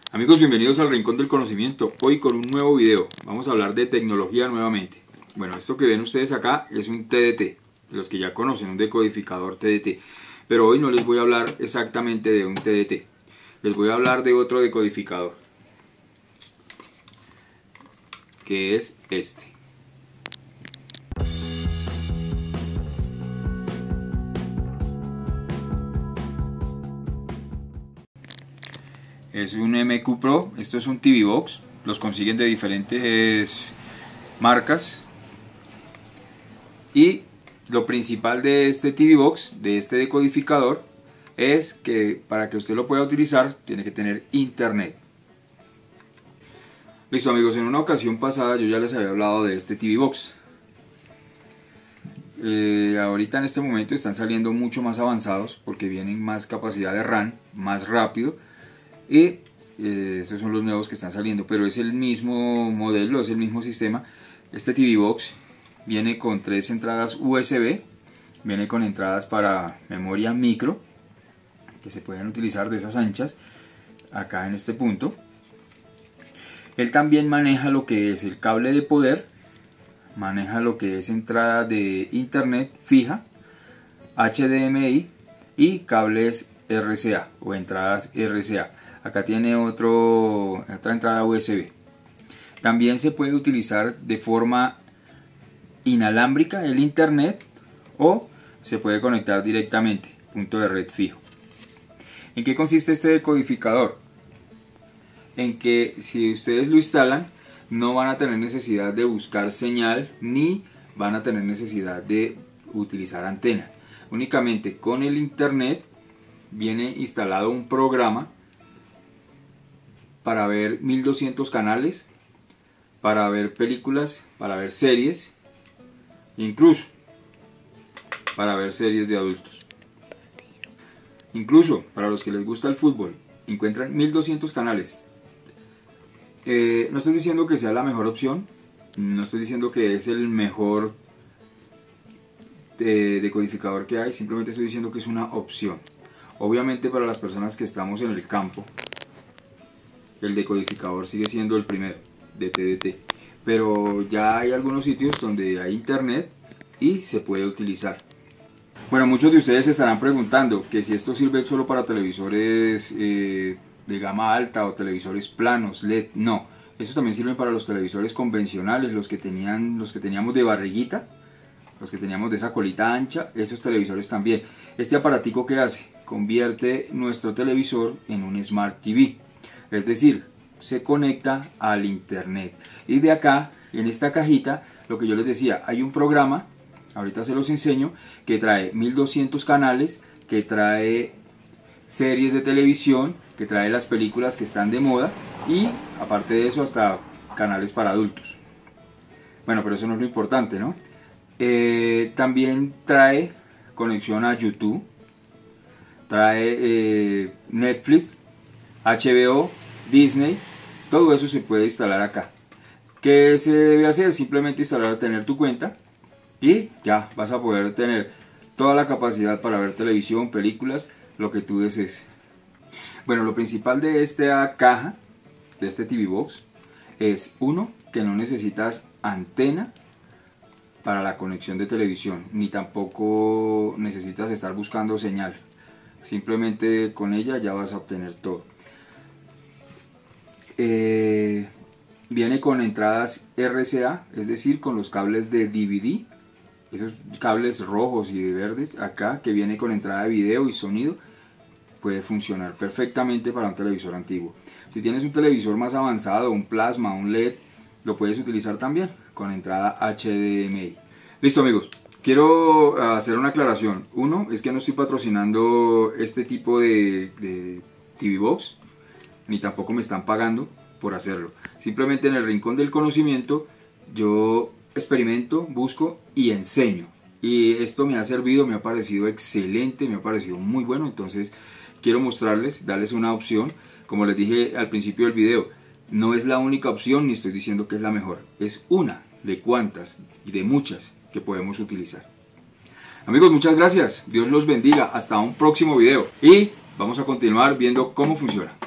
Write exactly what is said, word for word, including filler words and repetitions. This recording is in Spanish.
Amigos, bienvenidos al Rincón del Conocimiento. Hoy con un nuevo video. Vamos a hablar de tecnología nuevamente. Bueno, esto que ven ustedes acá es un T D T, de los que ya conocen, un decodificador T D T. Pero hoy no les voy a hablar exactamente de un T D T. Les voy a hablar de otro decodificador, que es este. Es un M Q Pro, esto es un T V Box, los consiguen de diferentes marcas. Y lo principal de este T V Box, de este decodificador, es que para que usted lo pueda utilizar tiene que tener internet. Listo amigos, en una ocasión pasada yo ya les había hablado de este T V Box. Eh, ahorita en este momento están saliendo mucho más avanzados porque vienen más capacidad de RAM, más rápido. Y eh, esos son los nuevos que están saliendo, pero es el mismo modelo, es el mismo sistema. Este T V Box viene con tres entradas U S B, viene con entradas para memoria micro, que se pueden utilizar de esas anchas, acá en este punto. Él también maneja lo que es el cable de poder, maneja lo que es entrada de internet fija, H D M I y cables R C A o entradas R C A. Acá tiene otro, otra entrada U S B. También se puede utilizar de forma inalámbrica el internet o se puede conectar directamente, punto de red fijo. ¿En qué consiste este decodificador? En que si ustedes lo instalan no van a tener necesidad de buscar señal ni van a tener necesidad de utilizar antena. Únicamente con el internet viene instalado un programa para ver mil doscientos canales, para ver películas, para ver series, incluso para ver series de adultos. Incluso para los que les gusta el fútbol, encuentran mil doscientos canales. Eh, no estoy diciendo que sea la mejor opción, no estoy diciendo que es el mejor eh, decodificador que hay, simplemente estoy diciendo que es una opción. Obviamente para las personas que estamos en el campo, el decodificador sigue siendo el primero de T D T, pero ya hay algunos sitios donde hay internet y se puede utilizar. Bueno, muchos de ustedes se estarán preguntando que si esto sirve solo para televisores eh, de gama alta o televisores planos L E D. No, eso también sirve para los televisores convencionales, los que tenían, los que teníamos de barriguita, los que teníamos de esa colita ancha, esos televisores también. Este aparatico, ¿qué hace? Convierte nuestro televisor en un Smart T V. Es decir, se conecta al internet. Y de acá, en esta cajita, lo que yo les decía, hay un programa, ahorita se los enseño, que trae mil doscientos canales, que trae series de televisión, que trae las películas que están de moda y aparte de eso hasta canales para adultos. Bueno, pero eso no es lo importante, ¿no? Eh, también trae conexión a YouTube, trae eh, Netflix, H B O, Disney, todo eso se puede instalar acá. ¿Qué se debe hacer? Simplemente instalar, tener tu cuenta y ya vas a poder tener toda la capacidad para ver televisión, películas, lo que tú desees. Bueno, lo principal de esta caja, de este T V Box, es uno, que no necesitas antena para la conexión de televisión, ni tampoco necesitas estar buscando señal. Simplemente con ella ya vas a obtener todo. Eh, viene con entradas R C A, es decir, con los cables de D V D, esos cables rojos y de verdes acá, que viene con entrada de video y sonido, puede funcionar perfectamente para un televisor antiguo. Si tienes un televisor más avanzado, un plasma, un L E D, lo puedes utilizar también con entrada H D M I. Listo amigos, quiero hacer una aclaración. Uno, es que no estoy patrocinando este tipo de, de T V Box, ni tampoco me están pagando por hacerlo. Simplemente en el Rincón del Conocimiento yo experimento, busco y enseño. Y esto me ha servido, me ha parecido excelente, me ha parecido muy bueno. Entonces quiero mostrarles, darles una opción. Como les dije al principio del video, no es la única opción ni estoy diciendo que es la mejor. Es una de cuantas y de muchas que podemos utilizar. Amigos, muchas gracias. Dios los bendiga. Hasta un próximo video. Y vamos a continuar viendo cómo funciona.